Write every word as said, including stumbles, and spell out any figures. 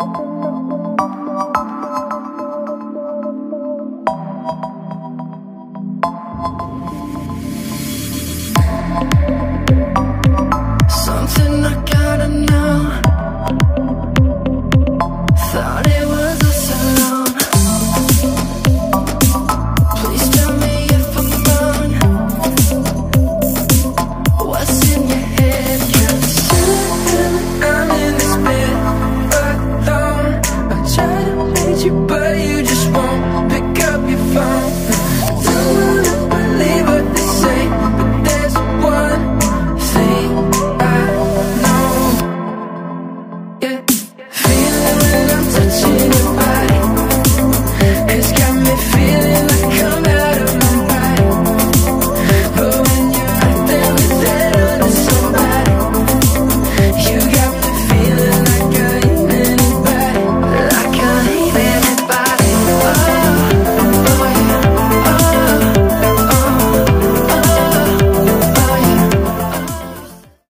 Something I gotta know. Thought it was us alone. Please tell me if I'm wrong. What's in your head? Can't sit I'm in this bed alone. I try to reach you but you just won't pick up your phone. Don't wanna believe what they say, but there's one thing I know. Yeah, feeling when I'm touching you.